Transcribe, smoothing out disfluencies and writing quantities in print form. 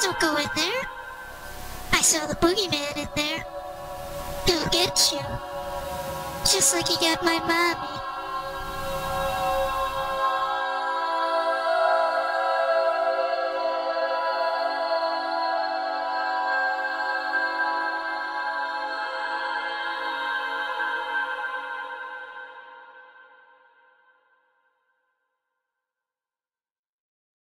don't go in there. I saw the boogeyman in there. He'll get you. Just like he got my mommy.